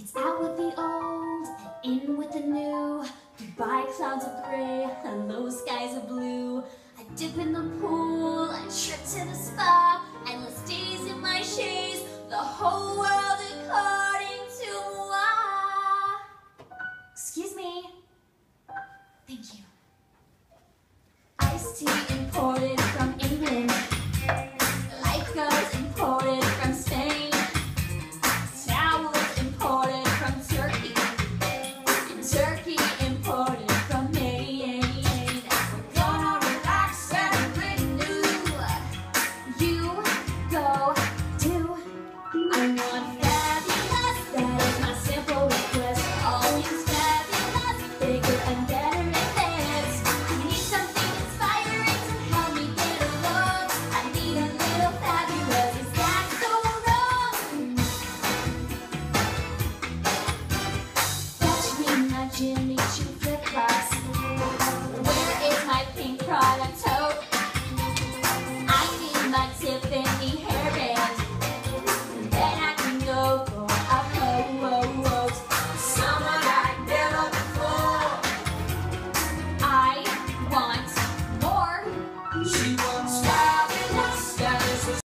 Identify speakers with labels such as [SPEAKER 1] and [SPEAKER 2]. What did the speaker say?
[SPEAKER 1] It's out with the old and in with the new. Goodbye clouds of gray, hello skies of blue. I dip in the pool, I trip to the spa. Endless days in my chaise, the whole world